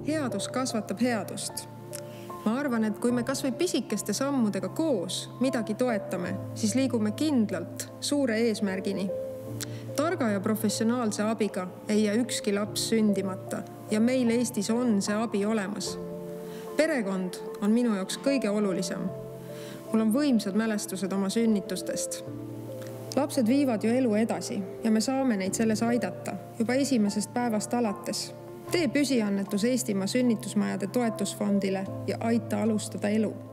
Headus kasvatab headust. Ma arvan, et kui me kas või pisikeste sammudega koos midagi toetame, siis liigume kindlalt suure eesmärgini. Targa ja professionaalse abiga ei jää ükski laps sündimata ja meil Eestis on see abi olemas. Perekond on minu jaoks kõige olulisem. Mul on võimsad mälestused oma sünnitustest. Lapsed viivad ju elu edasi ja me saame neid selles aidata juba esimesest päevast alates. Tee püsiannetus Eestimaa sünnitusmajade toetusfondile ja aita alustada elu.